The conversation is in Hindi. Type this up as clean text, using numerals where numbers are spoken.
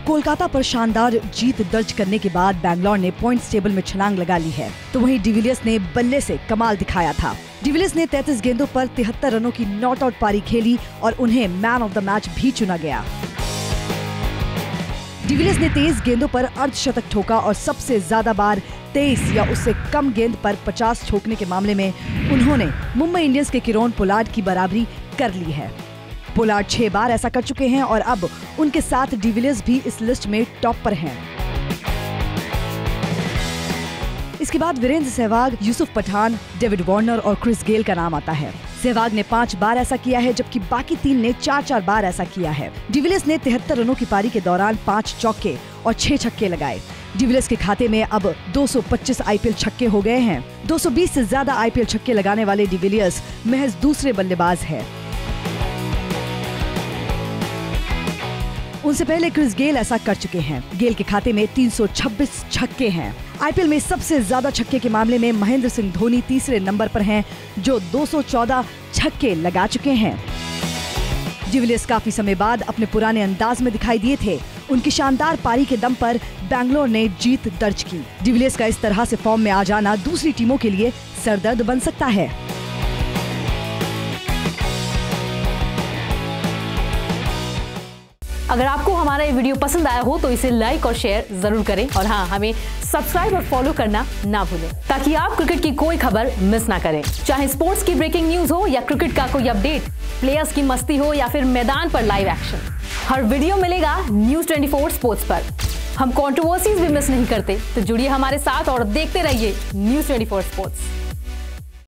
कोलकाता पर शानदार जीत दर्ज करने के बाद बैंगलोर ने पॉइंट्स टेबल में छलांग लगा ली है, तो वहीं डिविलियर्स ने बल्ले से कमाल दिखाया था। डिविलियर्स ने 33 गेंदों पर 73 रनों की नॉट आउट पारी खेली और उन्हें मैन ऑफ द मैच भी चुना गया। डिविलियर्स ने 23 गेंदों पर अर्धशतक ठोका और सबसे ज्यादा बार 23 या उससे कम गेंद पर 50 ठोकने के मामले में उन्होंने मुंबई इंडियंस के किरोन पोलार्ड की बराबरी कर ली है। पोलार्ड 6 बार ऐसा कर चुके हैं और अब उनके साथ डिविलियर्स भी इस लिस्ट में टॉप पर हैं। इसके बाद वीरेंद्र सहवाग, यूसुफ पठान, डेविड वार्नर और क्रिस गेल का नाम आता है। सहवाग ने 5 बार ऐसा किया है, जबकि बाकी 3 ने 4-4 बार ऐसा किया है। डिविलियर्स ने 73 रनों की पारी के दौरान 5 चौके और 6 छक्के लगाए। डिविलियर्स के खाते में अब 225 आईपीएल छक्के हो गए हैं। 220 से ज्यादा आईपीएल छक्के लगाने वाले डिविलियर्स महज दूसरे बल्लेबाज हैं। उनसे पहले क्रिस गेल ऐसा कर चुके हैं। गेल के खाते में 326 छक्के हैं। आईपीएल में सबसे ज्यादा छक्के के मामले में महेंद्र सिंह धोनी तीसरे नंबर पर हैं, जो 214 छक्के लगा चुके हैं। डिविलियर्स काफी समय बाद अपने पुराने अंदाज में दिखाई दिए थे। उनकी शानदार पारी के दम पर बैंगलोर ने जीत दर्ज की। डिविलियर्स का इस तरह से फॉर्म में आ जाना दूसरी टीमों के लिए सरदर्द बन सकता है। अगर आपको हमारा ये वीडियो पसंद आया हो तो इसे लाइक और शेयर जरूर करें और हाँ, हमें सब्सक्राइब और फॉलो करना ना भूलें, ताकि आप क्रिकेट की कोई खबर मिस ना करें। चाहे स्पोर्ट्स की ब्रेकिंग न्यूज हो या क्रिकेट का कोई अपडेट, प्लेयर्स की मस्ती हो या फिर मैदान पर लाइव एक्शन, हर वीडियो मिलेगा न्यूज़ 24 स्पोर्ट्स पर। हम कंट्रोवर्सीज भी मिस नहीं करते, तो जुड़िए हमारे साथ और देखते रहिए न्यूज़ 24 स्पोर्ट्स।